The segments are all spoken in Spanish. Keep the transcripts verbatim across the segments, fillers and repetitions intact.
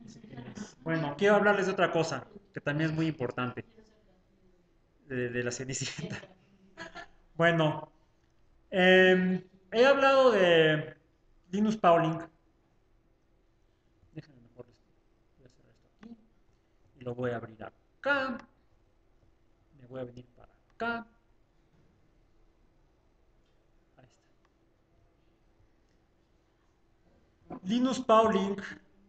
Bueno, quiero hablarles de otra cosa que también es muy importante de, de la Cenicienta. Bueno, eh, he hablado de Linus Pauling. Déjenme mejor esto. Voy a cerrar esto aquí y lo voy a abrir acá. Me voy a venir para acá. Ahí está. Linus Pauling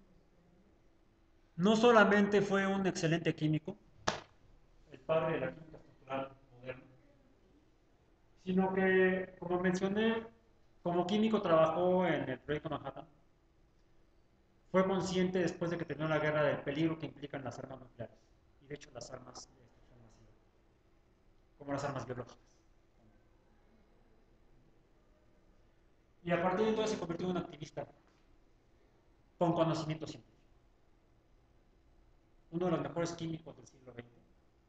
no solamente fue un excelente químico, el padre de la química estructural moderna, sino que, como mencioné, como químico trabajó en el proyecto Manhattan. Fue consciente después de que terminó la guerra del peligro que implican las armas nucleares y de hecho las armas de destrucción masiva, como las armas biológicas. Y a partir de entonces se convirtió en un activista con conocimiento científico, uno de los mejores químicos del siglo veinte,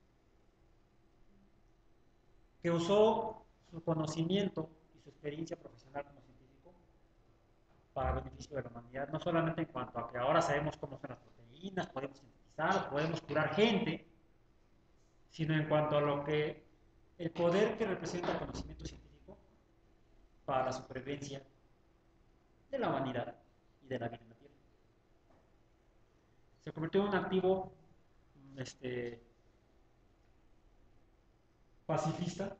que usó su conocimiento y su experiencia profesional como científico para el beneficio de la humanidad, no solamente en cuanto a que ahora sabemos cómo son las proteínas, podemos sintetizar, podemos curar gente, sino en cuanto a lo que el poder que representa el conocimiento científico para la supervivencia de la humanidad y de la vida en la Tierra. Se convirtió en un activo este, pacifista.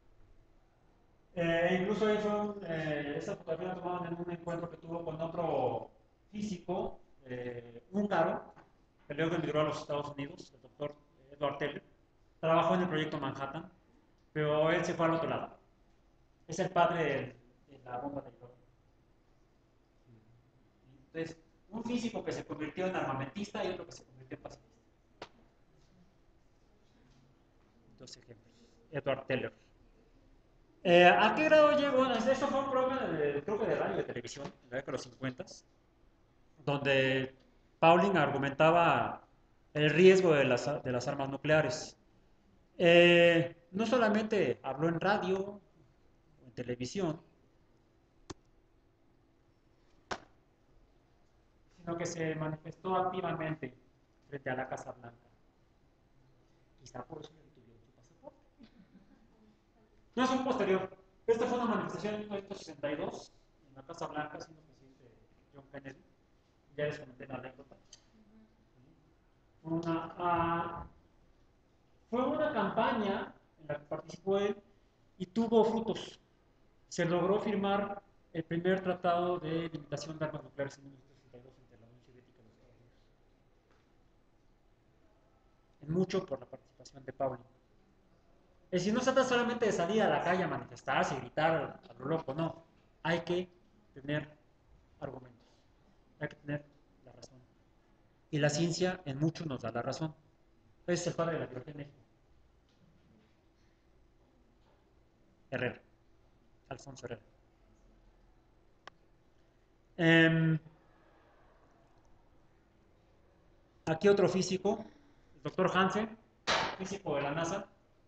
Eh, incluso ahí fue un, eh, esa fotografía la tomaron en un encuentro que tuvo con otro físico eh, húngaro, que luego emigró a los Estados Unidos, el doctor Edward Teller. Trabajó en el proyecto Manhattan, pero él se fue al otro lado. Es el padre de, de la bomba de hidrógeno. Entonces, un físico que se convirtió en armamentista y otro que se convirtió en pacifista. Dos ejemplos. Edward Teller. Eh, ¿A qué grado llegó? Esto fue un programa de, creo que de radio y de televisión, en la década de los cincuenta, donde Pauling argumentaba el riesgo de las, de las armas nucleares. Eh, no solamente habló en radio o en televisión, sino que se manifestó activamente frente a la Casa Blanca. Quizá por eso le detuvieron su pasaporte. No es un posterior. Esta fue una manifestación en mil novecientos sesenta y dos en la Casa Blanca, siendo presidente John Kennedy. Ya les comenté la anécdota. Una, ah, fue una campaña en la que participó él y tuvo frutos. Se logró firmar el primer tratado de limitación de armas nucleares en mil novecientos sesenta y dos entre la Unión Soviética y los Estados Unidos. En mucho por la participación de Pauling. Es decir, no se trata solamente de salir a la calle a manifestarse y gritar a lo loco, no. Hay que tener argumentos, hay que tener la razón. Y la ciencia en mucho nos da la razón. Ese es el padre de la biología en México, Herrera, Alfonso Herrera. Eh, aquí otro físico, el doctor Hansen, físico de la NASA,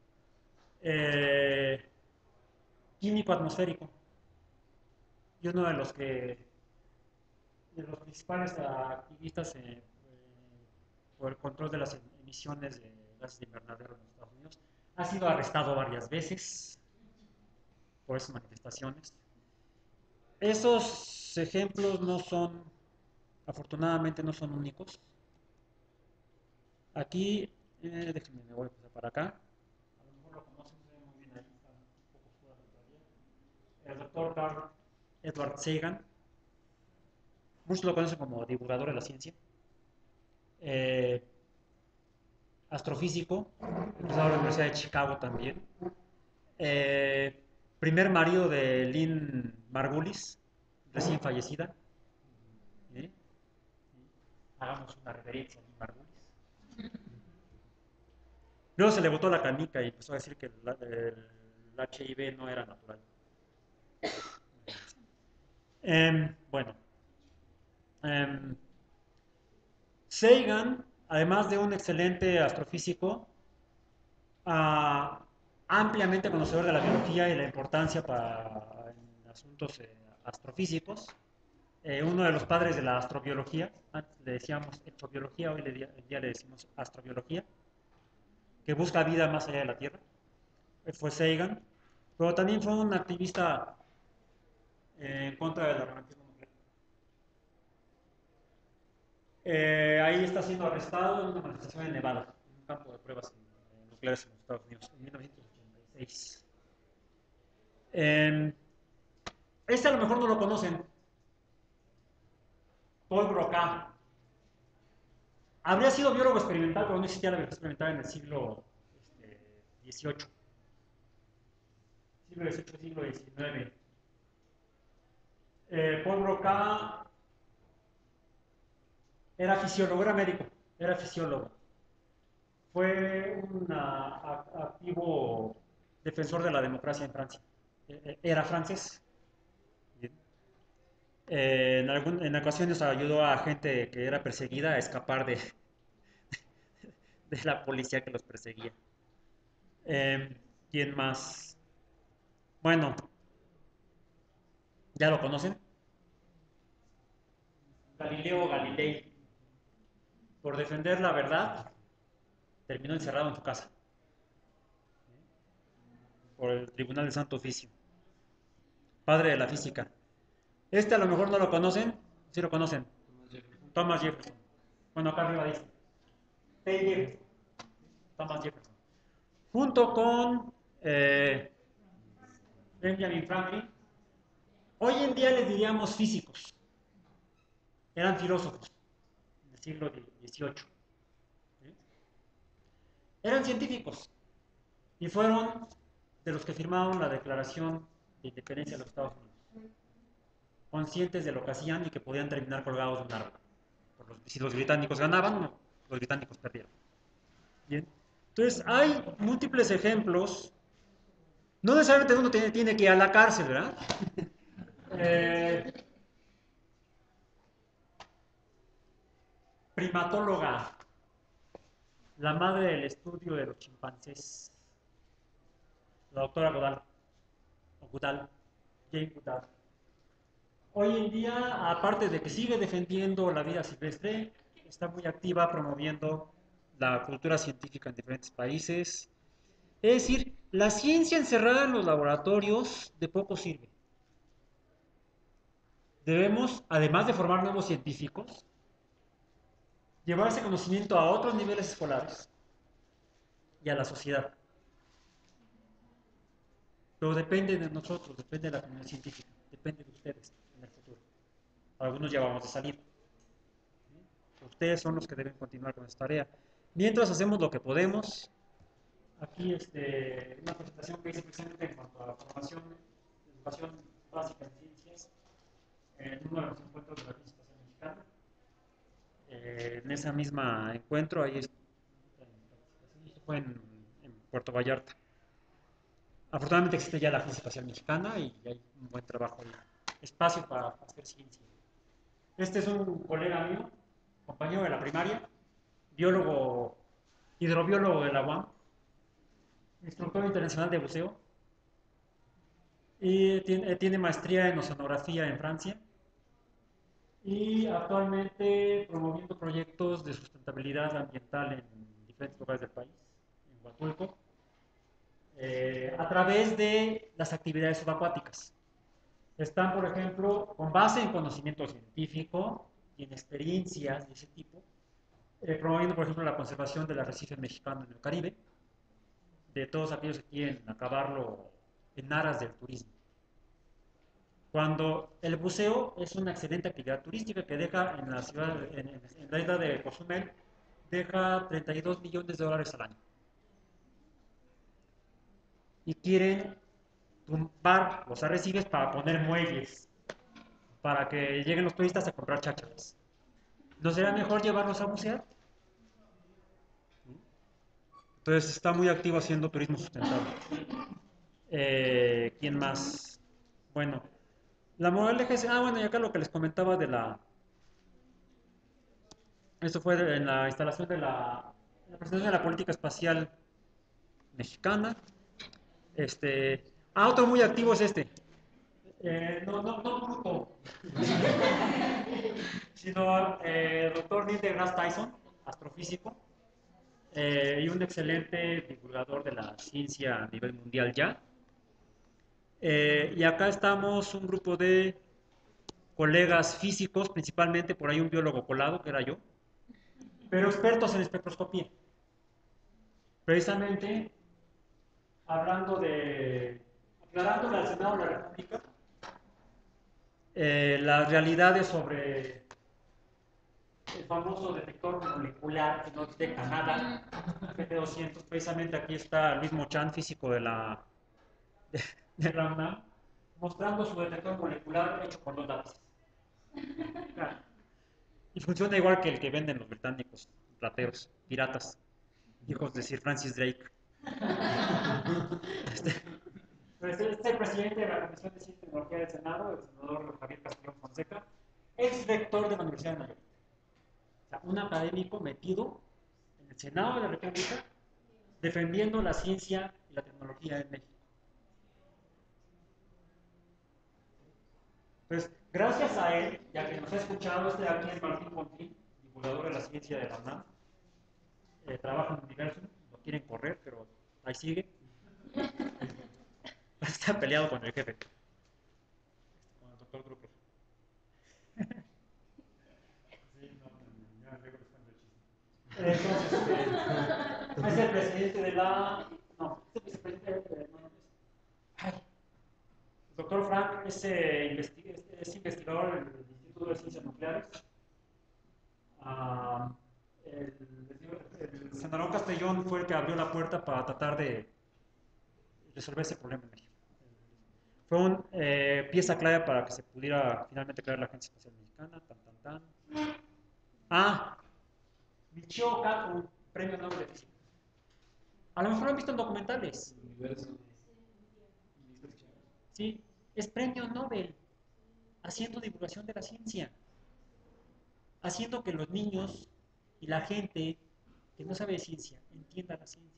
eh, químico atmosférico, y uno de los que de los principales activistas eh, eh, por el control de las emisiones de gases de invernadero en los Estados Unidos. Ha sido arrestado varias veces por esas manifestaciones. Esos ejemplos no son, afortunadamente no son únicos. Aquí, eh, déjenme, me voy a pasar para acá. A lo mejor lo conocen, se ve muy bien ahí, está un poco oscura la todavía. El doctor Carl Edward Sagan, muchos lo conocen como divulgador de la ciencia. Eh, Astrofísico, egresado de la Universidad de Chicago también. Eh, Primer marido de Lynn Margulis, recién fallecida. ¿Eh? Hagamos una reverencia a Lynn Margulis. Luego se le botó la canica y empezó a decir que el, el H I V no era natural. Eh, bueno, eh, Sagan, además de un excelente astrofísico, ah, ampliamente conocedor de la biología y la importancia para en asuntos eh, astrofísicos, eh, uno de los padres de la astrobiología, antes le decíamos exobiología, hoy le, ya le decimos astrobiología, que busca vida más allá de la Tierra, eh, fue Sagan, pero también fue un activista eh, en contra del armamentismo nuclear. Eh, ahí está siendo arrestado en una manifestación en Nevada, en un campo de pruebas eh, nucleares en los Estados Unidos, en mil novecientos ochenta y seis. Eh, este a lo mejor no lo conocen, Paul Broca. Habría sido biólogo experimental, pero no existía la biología experimental en el siglo este, dieciocho. Siglo dieciocho, siglo diecinueve. Eh, Paul Broca era fisiólogo, era médico, era fisiólogo. Fue un uh, activo defensor de la democracia en Francia. Eh, era francés. Bien. Eh, en, algún, en ocasiones ayudó a gente que era perseguida a escapar de, de la policía que los perseguía. Eh, ¿Quién más? Bueno, ¿ya lo conocen? Galileo Galilei, por defender la verdad, terminó encerrado en su casa por el Tribunal del Santo Oficio. Padre de la física. Este a lo mejor no lo conocen, sí lo conocen. Thomas Jefferson. Bueno, acá arriba dice. T. Jefferson. Thomas Jefferson. Junto con eh, Benjamin Franklin. Hoy en día les diríamos físicos. Eran filósofos del siglo dieciocho. ¿Sí? Eran científicos y fueron de los que firmaron la Declaración de Independencia de los Estados Unidos, conscientes de lo que hacían y que podían terminar colgados de un árbol. Por los, si los británicos ganaban, no, los británicos perdieron. Bien. Entonces, hay múltiples ejemplos. No necesariamente uno tiene, tiene que ir a la cárcel, ¿verdad? eh, primatóloga, la madre del estudio de los chimpancés, la doctora Godal, o Goodall, Jane Goodall. Hoy en día, aparte de que sigue defendiendo la vida silvestre, está muy activa promoviendo la cultura científica en diferentes países. Es decir, la ciencia encerrada en los laboratorios de poco sirve. Debemos, además de formar nuevos científicos, llevar ese conocimiento a otros niveles escolares y a la sociedad. Pero depende de nosotros, depende de la comunidad científica, depende de ustedes en el futuro. Algunos ya vamos a salir. Ustedes son los que deben continuar con esta tarea. Mientras hacemos lo que podemos, aquí este, una presentación que hice precisamente en cuanto a la formación, educación básica en ciencias, en uno de los encuentros de la Física Mexicana. Eh, en ese mismo encuentro, ahí fue en, en Puerto Vallarta. Afortunadamente existe ya la Agencia Espacial Mexicana y hay un buen trabajo ahí. Espacio para hacer ciencia. Este es un colega mío, compañero de la primaria, biólogo, hidrobiólogo de la U A M, instructor internacional de buceo, y tiene, tiene maestría en oceanografía en Francia, y actualmente promoviendo proyectos de sustentabilidad ambiental en diferentes lugares del país, en Huatulco, eh, a través de las actividades subacuáticas. Están, por ejemplo, con base en conocimiento científico y en experiencias de ese tipo, eh, promoviendo, por ejemplo, la conservación del arrecife mexicano en el Caribe, de todos aquellos que quieren acabarlo en aras del turismo. Cuando el buceo es una excelente actividad turística que deja en la ciudad, en, en la isla de Cozumel, deja treinta y dos millones de dólares al año. Y quieren tumbar los arrecifes para poner muelles, para que lleguen los turistas a comprar chácharas. ¿No será mejor llevarlos a bucear? Entonces está muy activo haciendo turismo sustentable. Eh, ¿Quién más? Bueno, la moraleja es, ah, bueno, y acá lo que les comentaba de la, esto fue en la instalación de la, la presentación de la política espacial mexicana. Este, ah, otro muy activo es este. Eh, no, no, no bruto. sino eh, el doctor Neil deGrasse Tyson, astrofísico, eh, y un excelente divulgador de la ciencia a nivel mundial ya. Eh, y acá estamos un grupo de colegas físicos, principalmente por ahí un biólogo colado, que era yo, pero expertos en espectroscopía. Precisamente hablando de, aclarándole al Senado de la República eh, las realidades sobre el famoso detector molecular que no detecta nada, G T doscientos. Precisamente aquí está Luis Mochán, físico de la, de, de la UNAM, mostrando su detector molecular hecho por dos lápices. Y funciona igual que el que venden los británicos, rateros, piratas, hijos de Sir Francis Drake. Este, pues este es el presidente de la Comisión de Ciencia y Tecnología del Senado, el senador Javier Castellón Fonseca, ex rector de la Universidad de Nueva York. O sea, un académico metido en el Senado de la República defendiendo la ciencia y la tecnología en México. Entonces, gracias a él, ya que nos ha escuchado, este de aquí es Martín Pontín, divulgador de la ciencia de la UNAM, eh, trabaja en Universum, lo quieren correr, pero ahí sigue. Está peleado con el jefe, con el doctor Drucker. Sí, no, ya luego les cuento el chiste. Entonces, este, es el presidente de la... No, es el vicepresidente de... No, no, es... Ay, el doctor Frank es, eh, investi es, es investigador en el Instituto de Ciencias Nucleares. Ah, el, el senador Castellón fue el que abrió la puerta para tratar de resolver ese problema en México. Fue una eh, pieza clave para que se pudiera finalmente crear la Agencia Espacial Mexicana. Tan, tan, tan. Ah, Michio Kaku, premio Nobel de Física. A lo mejor lo han visto en documentales. Sí, es premio Nobel haciendo divulgación de la ciencia, haciendo que los niños y la gente que no sabe de ciencia entienda la ciencia.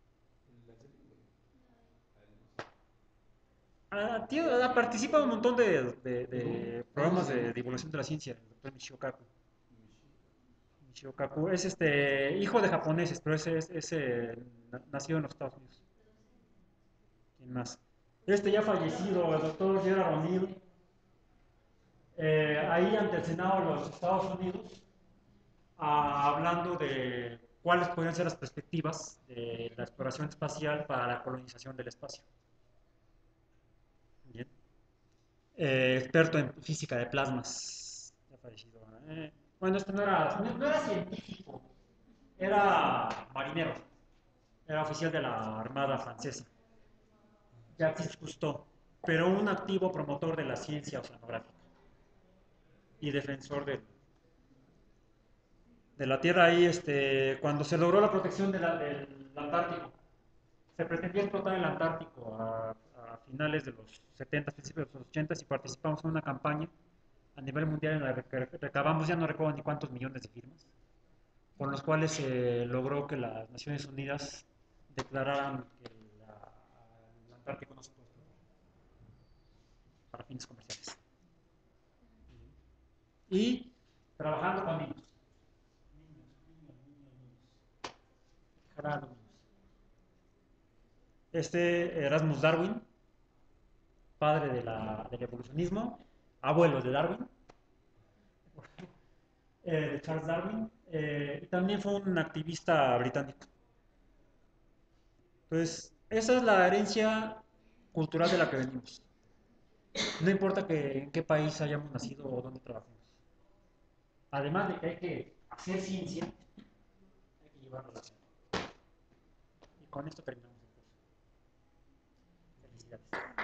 Ah, tío, ah, participa en un montón de, de, de programas de divulgación de la ciencia, el doctor Michio Kaku. Michio Kaku es este hijo de japoneses, pero ese es, es eh, nacido en los Estados Unidos. ¿Quién más? Este ya fallecido, el doctor Gerard O'Neill, eh, ahí ante el Senado de los Estados Unidos, ah, hablando de cuáles podrían ser las perspectivas de la exploración espacial para la colonización del espacio. Bien. Eh, experto en física de plasmas, ya fallecido. Eh, bueno, este no era, no, no era científico, era marinero, era oficial de la Armada Francesa, Jacques Cousteau, pero un activo promotor de la ciencia oceanográfica y defensor de, de la Tierra ahí, este, cuando se logró la protección de la, del Antártico. Se pretendía explotar el Antártico a, a finales de los setenta, principios de los ochenta, y participamos en una campaña a nivel mundial en la que recabamos, ya no recuerdo ni cuántos millones de firmas, por los cuales se logró que las Naciones Unidas declararan que la, el Antártico no se puede explotar para fines comerciales. Y trabajando con niños. Niños, niños, niños, niños. Jalando niños. Este Erasmus Darwin, padre de la, del evolucionismo, abuelo de Darwin, eh, de Charles Darwin, eh, y también fue un activista británico. Entonces, esa es la herencia cultural de la que venimos. No importa que, en qué país hayamos nacido o dónde trabajemos. Además de que hay que hacer ciencia, hay que llevarlo a la ciencia. Y con esto terminamos el curso. Felicidades.